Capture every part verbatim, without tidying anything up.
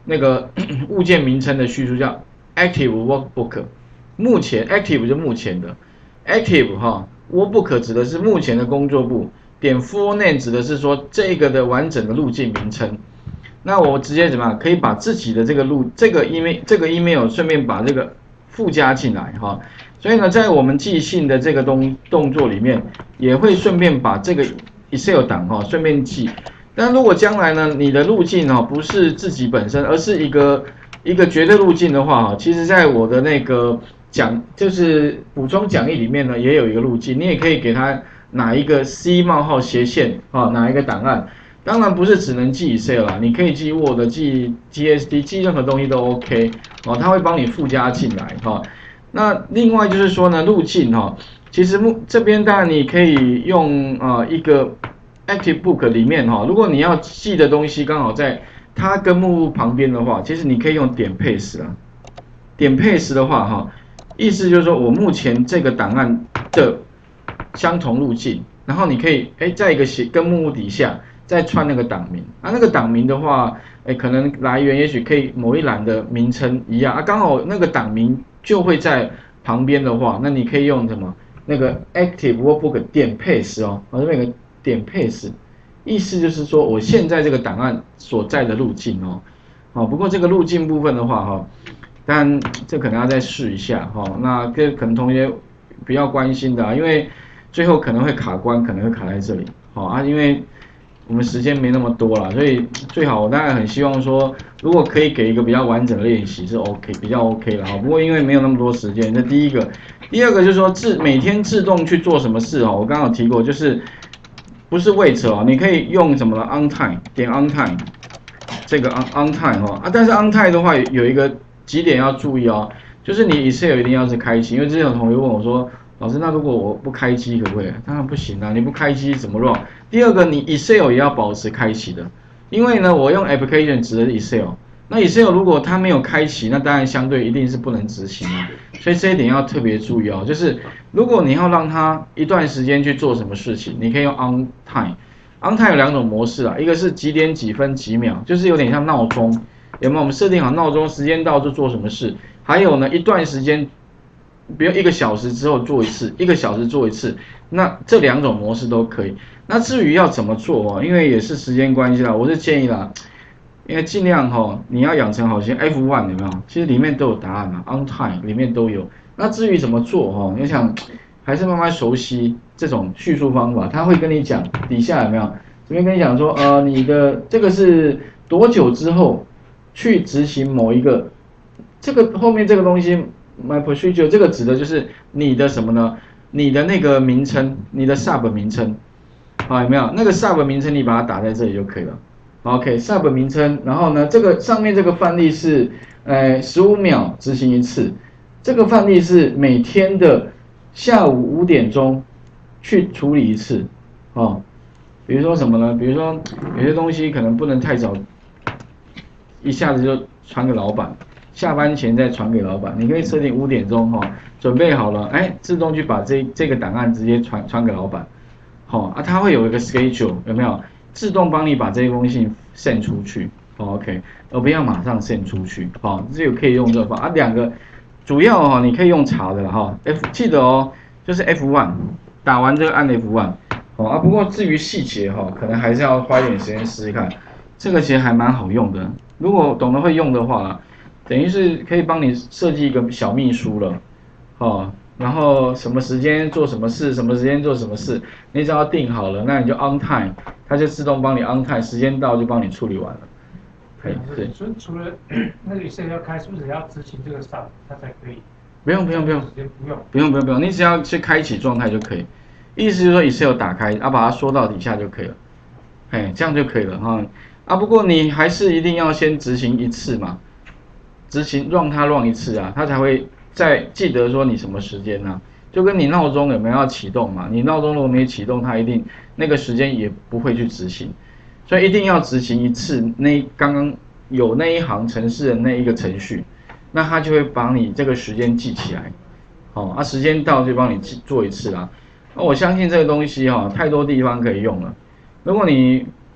那个物件名称的叙述叫 active workbook。目前 active 就目前的 active 哈 workbook 指的是目前的工作簿，点 full name 指的是说这个的完整的路径名称。那我直接怎么样？可以把自己的这个路这个 email 这个 email 顺便把这个附加进来哈。所以呢，在我们寄信的这个动动作里面，也会顺便把这个 Excel 档哈顺便寄。但如果将来呢，你的路径哦不是自己本身，而是一个一个绝对路径的话哈，其实在我的那个讲就是补充讲义里面呢，也有一个路径，你也可以给它哪一个 C 冒号斜线啊，哪一个档案。当然不是只能寄 Excel 啦，你可以寄 Word、寄 G S D、寄任何东西都 OK 哦，它会帮你附加进来哈。那另外就是说呢，路径哈，其实目这边当然你可以用呃一个 Active Book 里面哈，如果你要记的东西刚好在它跟目录旁边的话，其实你可以用点 Paste 啦。点 Paste 的话哈，意思就是说我目前这个档案的相同路径，然后你可以哎在一个写跟目录底下。再串那个档名啊，那个档名的话，哎，可能来源也许可以某一栏的名称一样啊，刚好那个档名就会在旁边的话，那你可以用什么那个 active workbook 点 paste 哦，我这边有个点 paste， 意思就是说我现在这个档案所在的路径哦，好，不过这个路径部分的话哈，当然这可能要再试一下哈，那这可能同学比较关心的啊，因为最后可能会卡关，可能会卡在这里，好啊，因为。我们时间没那么多啦，所以最好我当然很希望说，如果可以给一个比较完整的练习是 OK， 比较 OK 啦。不过因为没有那么多时间，这第一个，第二个就是说自每天自动去做什么事哦，我刚刚有提过，就是不是 wait 哦，你可以用什么 on time 点 on time， 这个 on on time 哦啊，但是 on time 的话有一个几点要注意哦，就是你 Excel 一定要是开启，因为之前有同学问我说。老师，那如果我不开机可不可以？当然不行啊！你不开机怎么 run？ 第二个，你 Excel 也要保持开启的，因为呢，我用 application 指的是 Excel， 那 Excel 如果它没有开启，那当然相对一定是不能执行的，所以这一点要特别注意哦。就是如果你要让它一段时间去做什么事情，你可以用 on time。on time 有两种模式啊，一个是几点几分几秒，就是有点像闹钟，有没有？我们设定好闹钟，时间到就做什么事。还有呢，一段时间。比如一个小时之后做一次，一个小时做一次，那这两种模式都可以。那至于要怎么做哦，因为也是时间关系啦，我是建议啦，因为尽量哈，你要养成好习惯 F 一 有没有？其实里面都有答案嘛 ，on time 里面都有。那至于怎么做哈，你想还是慢慢熟悉这种叙述方法，他会跟你讲底下有没有？这边跟你讲说，呃，你的这个是多久之后去执行某一个，这个后面这个东西。My procedure 这个指的就是你的什么呢？你的那个名称，你的 sub 名称，好有没有？那个 sub 名称你把它打在这里就可以了。OK，sub 名称，然后呢，这个上面这个范例是，呃，十五秒执行一次，这个范例是每天的下午五点钟去处理一次，哦，比如说什么呢？比如说有些东西可能不能太早，一下子就传给老板。下班前再传给老板，你可以设定五点钟哈、哦，准备好了，哎，自动去把这这个档案直接传传给老板，好、哦、啊，它会有一个 schedule 有没有？自动帮你把这封信 send 出去、哦、，OK， 而不要马上 send 出去，好、哦，这个可以用这个方啊，两个主要哈、哦，你可以用查的哈、哦、，F 记得哦，就是 F 一 打完这个按 F 一，好啊，不过至于细节哈、哦，可能还是要花一点时间试试看，这个其实还蛮好用的，如果懂得会用的话。等于是可以帮你设计一个小秘书了，哦，然后什么时间做什么事，什么时间做什么事，你只要定好了，那你就 on time， 它就自动帮你 on time， 时间到就帮你处理完了。 可以，对。所以除了那个 Excel 要开，是不是要执行这个 sub 它才可以？ 不用不用不用， 不用不用不用不用，你只要去开启状态就可以。意思就是说 Excel 打开，啊把它缩到底下就可以了，哎，这样就可以了哈。啊，不过你还是一定要先执行一次嘛。执行让它 run 一次啊，它才会再记得说你什么时间啊，就跟你闹钟有没有要启动嘛？你闹钟如果没启动，它一定那个时间也不会去执行，所以一定要执行一次那刚刚有那一行程式的那一个程序，那它就会帮你这个时间记起来，哦，啊时间到就帮你记做一次啦。那我相信这个东西哈、哦，太多地方可以用了。如果你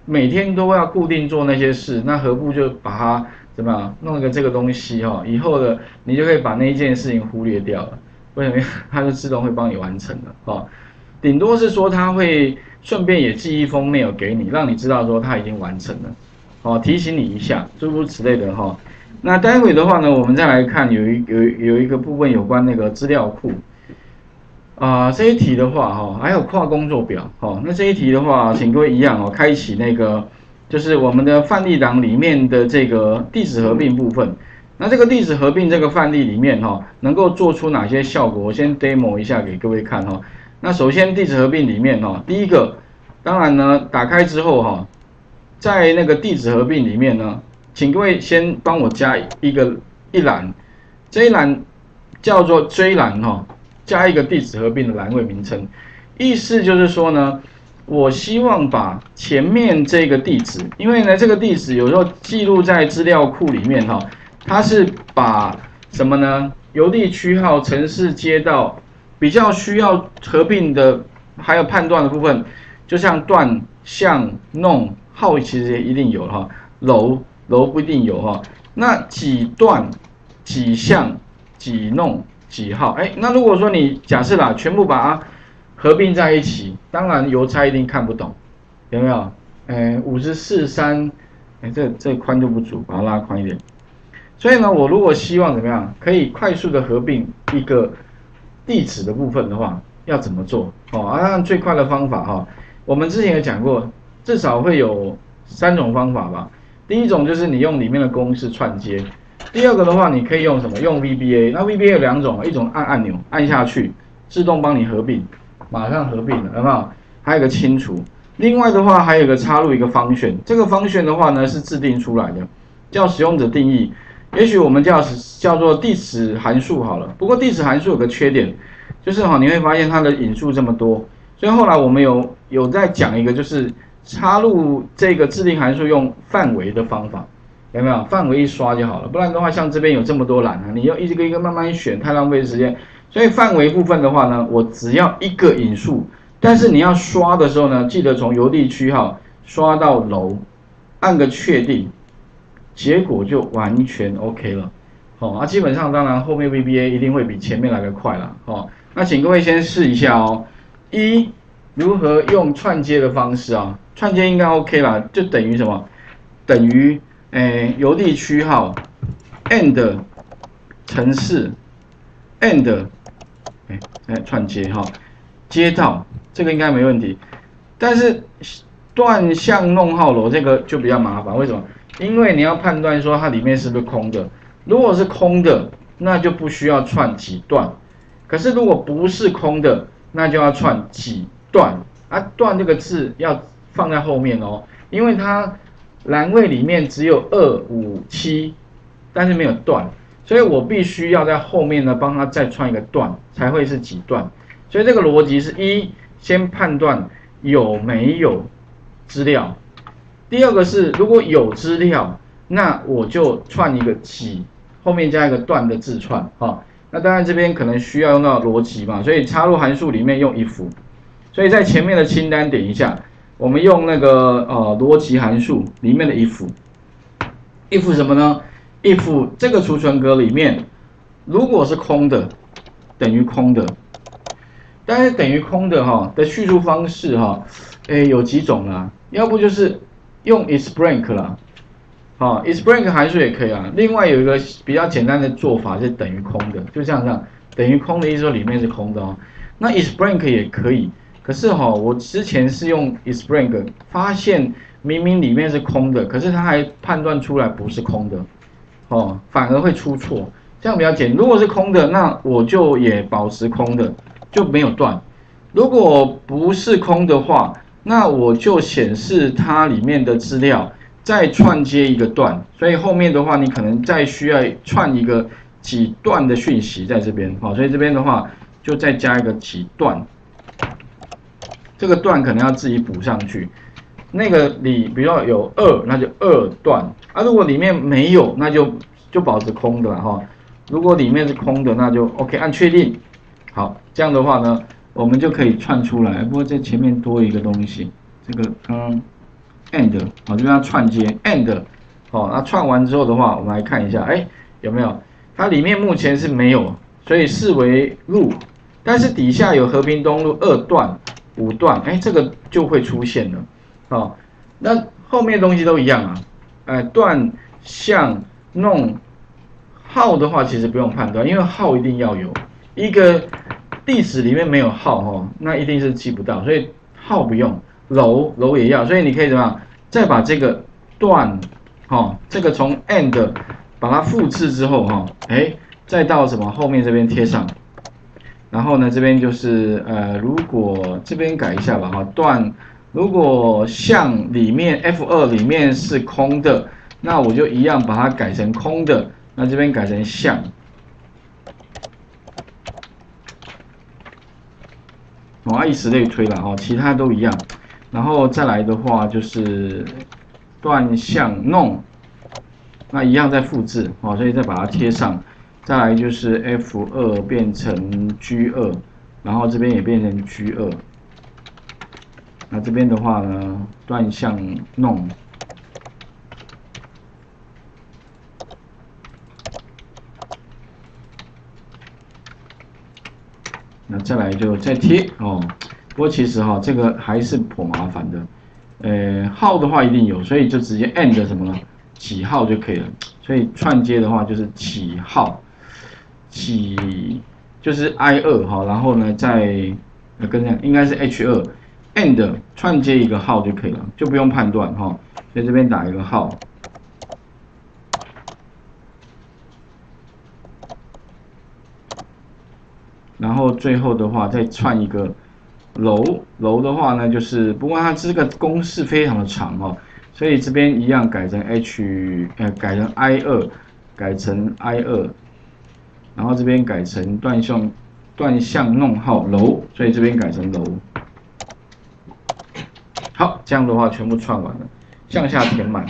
每天都要固定做那些事，那何不就把它怎么样弄一个这个东西哈、哦？以后的你就可以把那一件事情忽略掉了，为什么？它就自动会帮你完成了哈、哦。顶多是说它会顺便也寄一封 mail 给你，让你知道说它已经完成了，哦，提醒你一下，诸如此类的哈、哦。那待会的话呢，我们再来看有一有有一个部分有关那个资料库。啊、呃，这一题的话，哈、哦，还有跨工作表，哦，那这一题的话，请各位一样哦，开启那个就是我们的范例档里面的这个地址合并部分。那这个地址合并这个范例里面，哈、哦，能够做出哪些效果？我先 demo 一下给各位看哈、哦。那首先地址合并里面，哈、哦，第一个，当然呢，打开之后，哈、哦，在那个地址合并里面呢，请各位先帮我加一个一栏，这一栏叫做追栏，哈、哦。加一个地址合并的栏位名称，意思就是说呢，我希望把前面这个地址，因为呢这个地址有时候记录在资料库里面哈，它是把什么呢？邮递区号、城市街道比较需要合并的，还有判断的部分，就像段、巷、弄、号其实也一定有哈，楼楼不一定有哈。那几段、几巷、几弄。几号？哎，那如果说你假设啦，全部把它合并在一起，当然邮差一定看不懂，有没有？哎，五十四三，哎，这这宽度不足，把它拉宽一点。所以呢，我如果希望怎么样，可以快速的合并一个地址的部分的话，要怎么做？哦，按最快的方法哈、哦，我们之前有讲过，至少会有三种方法吧。第一种就是你用里面的公式串接。第二个的话，你可以用什么？用 V B A。那 V B A 有两种，一种按按钮按下去，自动帮你合并，马上合并了，有没有？还有一个清除。另外的话，还有一个插入一个function。这个function的话呢，是制定出来的，叫使用者定义。也许我们叫叫做地址函数好了。不过地址函数有个缺点，就是哈，你会发现它的引数这么多，所以后来我们有有在讲一个，就是插入这个制定函数用范围的方法。有没有范围一刷就好了？不然的话，像这边有这么多栏啊，你要一个一个慢慢选，太浪费时间。所以范围部分的话呢，我只要一个引数，但是你要刷的时候呢，记得从邮递区号刷到楼，按个确定，结果就完全 OK 了。哦，啊，基本上当然后面 V B A 一定会比前面来的快啦。哦，那请各位先试一下哦。一，如何用串接的方式啊？串接应该 OK 啦，就等于什么？等于诶，邮递区号 and 城市 and 哎哎串接哈，街道这个应该没问题，但是段巷弄号楼这个就比较麻烦，为什么？因为你要判断说它里面是不是空的，如果是空的，那就不需要串几段，可是如果不是空的，那就要串几段啊，段这个字要放在后面哦，因为它栏位里面只有二五七，但是没有段，所以我必须要在后面呢帮它再串一个段，才会是几段。所以这个逻辑是一，先判断有没有资料；第二个是如果有资料，那我就串一个几，后面加一个段的字串啊、哦。那当然这边可能需要用到逻辑嘛，所以插入函数里面用 if， 所以在前面的清单点一下。我们用那个呃逻辑函数里面的 if，if if 什么呢 ？if 这个储存格里面如果是空的，等于空的，但是等于空的哈的叙述方式哈，诶有几种啦，要不就是用 is blank 啦，好 is blank 函数也可以啊。另外有一个比较简单的做法是等于空的，就像这样，等于空的意思说里面是空的哦。那 is blank 也可以。可是哈、哦，我之前是用 is blank， 发现明明里面是空的，可是它还判断出来不是空的，哦，反而会出错，这样比较简单。如果是空的，那我就也保持空的，就没有段。如果不是空的话，那我就显示它里面的资料，再串接一个段，所以后面的话你可能再需要串一个几段的讯息在这边，好、哦，所以这边的话就再加一个几段。这个段可能要自己补上去，那个里比如说有二，那就二段啊。如果里面没有，那就就保持空的了哈。如果里面是空的，那就 OK， 按确定。好，这样的话呢，我们就可以串出来。不过在前面多一个东西，这个刚刚 and 好，这边要串接 and 好，那串完之后的话，我们来看一下，哎，有没有？它里面目前是没有，所以视为 root， 但是底下有和平东路二段、五段，哎，这个就会出现了。好，那后面东西都一样啊，呃，段、项、弄、号的话，其实不用判断，因为号一定要有。一个地址里面没有号哦，那一定是记不到，所以号不用。楼楼也要，所以你可以怎么样？再把这个段，哦，这个从 and 把它复制之后哈，哎，再到什么后面这边贴上，然后呢这边就是呃，如果这边改一下吧哈，段如果项里面 F 二 里面是空的，那我就一样把它改成空的，那这边改成项。哦，以此类推了哦，其他都一样。然后再来的话就是段项弄，那一样再复制哦，所以再把它贴上。再来就是 F 二 变成 G 二，然后这边也变成 G 二。那这边的话呢，段项弄。那再来就再贴哦，不过其实哈、哦、这个还是颇麻烦的，呃号的话一定有，所以就直接 and 什么呢？几号就可以了。所以串接的话就是几号，几就是 I 二哈，然后呢再呃跟这样应该是 H 二 and 串接一个号就可以了，就不用判断哈、哦。所以这边打一个号。然后最后的话再串一个楼，楼的话呢就是，不过它这个公式非常的长哦，所以这边一样改成 H， 呃改成 I 二， 改成 I 二， 然后这边改成段项段项弄号楼，所以这边改成楼。好，这样的话全部串完了，向下填满。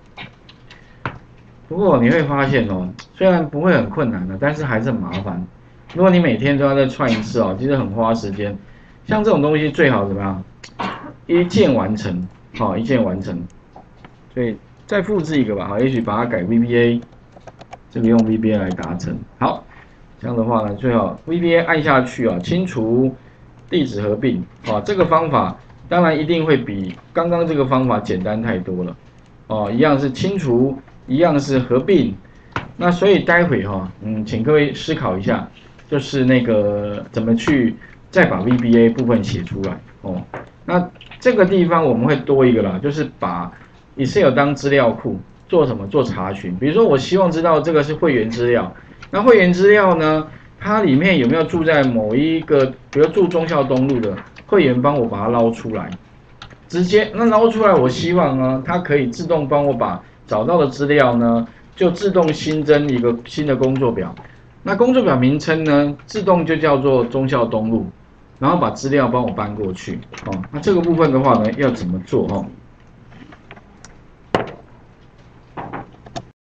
不过你会发现哦，虽然不会很困难的，但是还是很麻烦。如果你每天都要再串一次哦，其实很花时间。像这种东西最好怎么样？一键完成，好、哦，一键完成。所以再复制一个吧，好，也许把它改 V B A， 这个用 V B A 来达成。好，这样的话呢，最好 V B A 按下去啊，清除地址合并，啊，这个方法当然一定会比刚刚这个方法简单太多了。哦，一样是清除，一样是合并。那所以待会哈、哦，嗯，请各位思考一下。就是那个怎么去再把 V B A 部分写出来哦。那这个地方我们会多一个啦，就是把 Excel 当资料库做什么做查询。比如说我希望知道这个是会员资料，那会员资料呢，它里面有没有住在某一个，比如住忠孝东路的会员，帮我把它捞出来，直接那捞出来，我希望呢，它可以自动帮我把找到的资料呢，就自动新增一个新的工作表。那工作表名称呢，自动就叫做忠孝东路，然后把资料帮我搬过去，哦，那这个部分的话呢，要怎么做哦？